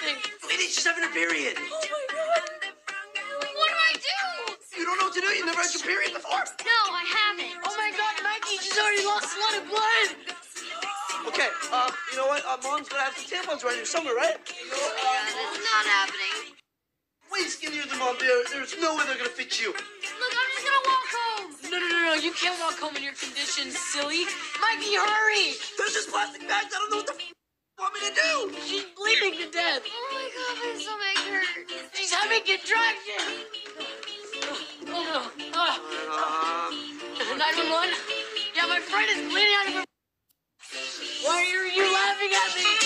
happening? Sweetie, she's having a period. Oh my God. What do I do? You don't know what to do? You never had your period before? No, I haven't. Oh my God, Mikey, she's already lost a lot of blood. Okay, you know what? Mom's gonna have some tampons right here somewhere, right? It's not happening. Way skinnier than Mom, dear. There's no way they're gonna fit you. Look, I'm just gonna walk home. No. You can't walk home in your condition, silly. Mikey, hurry. There's just plastic bags. I don't know what the you want me to do. She's bleeding to death. Oh my God, my stomach hurts. She's having contractions. 911? Yeah, my friend is bleeding out of her. Why are you laughing at me?